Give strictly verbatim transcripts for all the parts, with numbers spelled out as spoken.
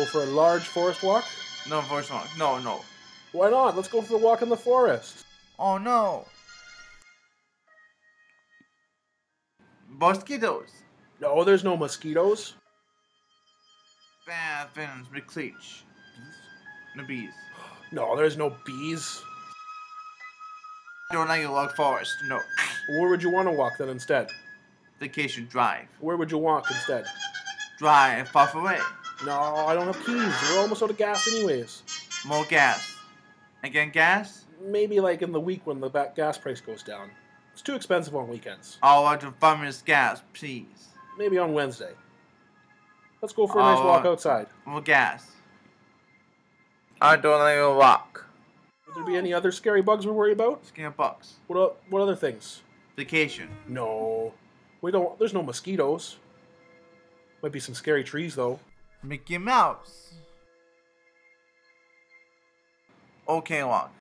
Go for a large forest walk? No, forest walk. No, no. Why not? Let's go for a walk in the forest. Oh no. Mosquitoes. No, there's no mosquitoes. Bad venom's McCleach. No bees. No, there's no bees. Don't like a log forest. No. Where would you want to walk then instead? Vacation drive. Where would you walk instead? Drive far away. No, I don't have keys. We're almost out of gas anyways. More gas. Again, gas? Maybe like in the week when the ba- gas price goes down. It's too expensive on weekends. I want to farmer's gas, please. Maybe on Wednesday. Let's go for a nice Uh, walk outside. More gas. I don't like a walk. Would there be any other scary bugs we're worried about? Scare bucks. What o- what other things? Vacation. No. We don't. There's no mosquitoes. Might be some scary trees though. Mickey Mouse. Okay, walk.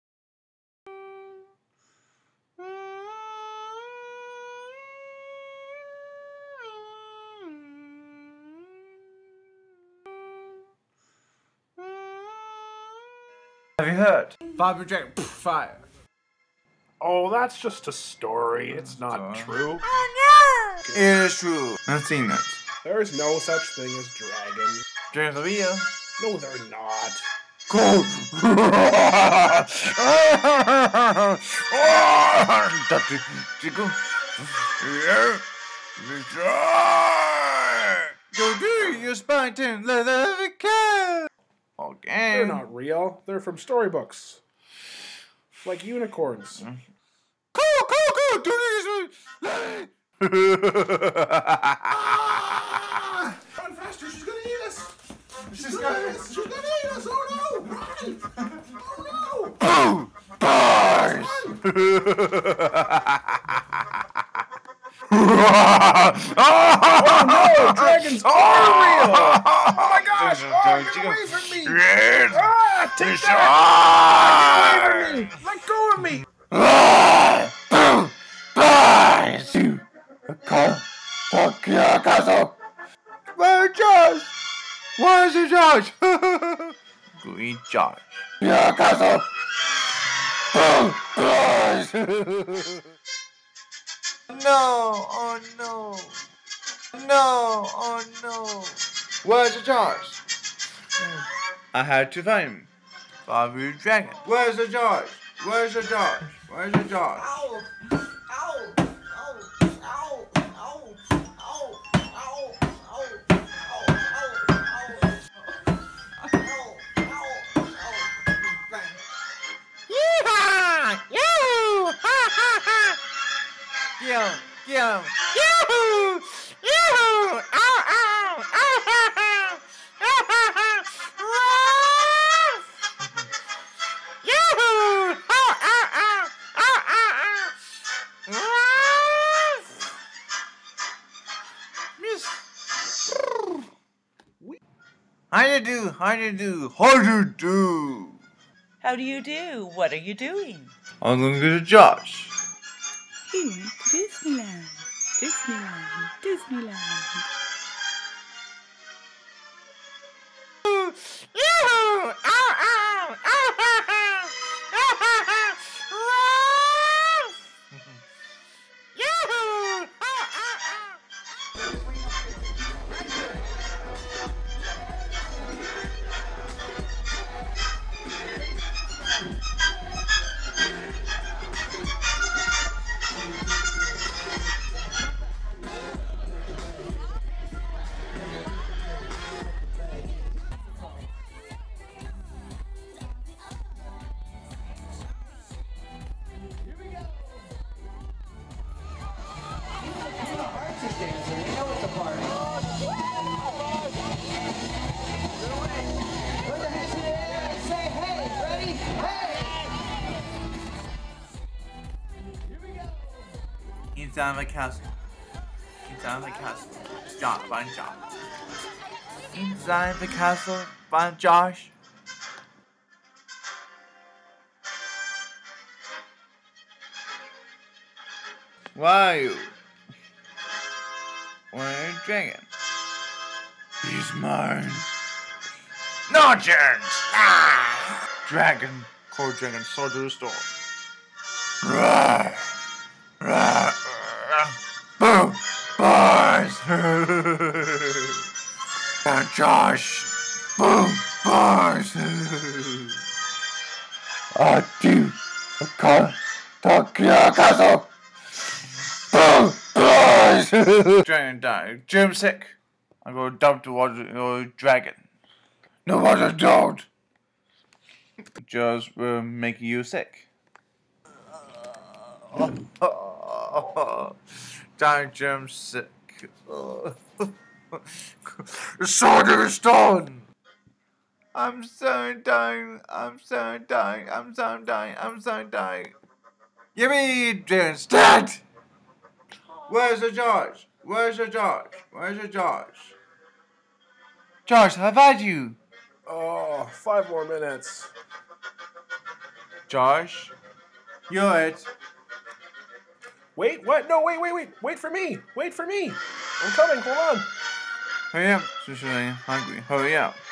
Have you heard? Bobby Jack fire. Oh, that's just a story. It's not Sorry. true. Oh no! It is true. I've seen that. There is no such thing as dragons. Dragons are real. No, they're not. Go! Go do your Spartan leather cat. Okay. They're not real. They're from storybooks. Like unicorns. Go, go, go! Do this. Ah! Run faster! She's gonna eat us! She's gonna eat us! She's gonna eat us! Oh no! Run! Oh no! Bars! Oh no! Dragons are real! Oh my gosh! Oh, get away from me! Yes! Ah! Take that! Get away from me! Let go of me! Bars! Come, fuck your castle! Where's Josh? Where's the Josh? Go eat Josh. Your castle! No! Oh no! No! Oh no! Where's the Josh? I had to find him. Bobby Dragon. Where's the Josh? Where's the Josh? Where's the Josh? Ow! Ow! Ow! Ow! Ow! Ow! Ow! Yeah, yeah. Yoo-hoo! Yoo-hoo! Ow, ow! Ow, ha, ha! Ow, ha, ha! Ruff! Yoo-hoo! Ow, ow, ow! Ow, ow, ow! Ruff! Miss. How do you do? How do you do? How do you do? How do you do? What are you doing? I'm going to get a Josh. He went to Disneyland. Disneyland. Disneyland. Yoo-hoo! Ow, ow! Ow, ha, ha! Ow, ha, ha! Ruff! Yoo-hoo! Ow, ow, ow! Inside the castle. Inside the castle. Josh, find Josh. Inside the castle, find Josh. Why are you? Where are you dragon? He's mine. Nonsense! Ah! Dragon, core dragon, sword to the storm. Roar! Roar! Boom! Bars! And Josh! Boom! Bars! I do a con Tokyo Castle! Boom! Bars! Dragon died. Jim sick. I go dump the water, uh, dragon. No water, don't! Just uh, make you sick. Dying Jim sick. The sword is stone! I'm so dying, I'm so dying, I'm so dying, I'm so dying. Give me James dead! Where's the George? Where's the George? Where's the George? George, I've had you. Oh, five more minutes. Josh, you're it. Wait, what? No, wait, wait, wait. Wait for me. Wait for me. I'm coming. Hold on. Hurry up, Sushi, hungry. Hurry up.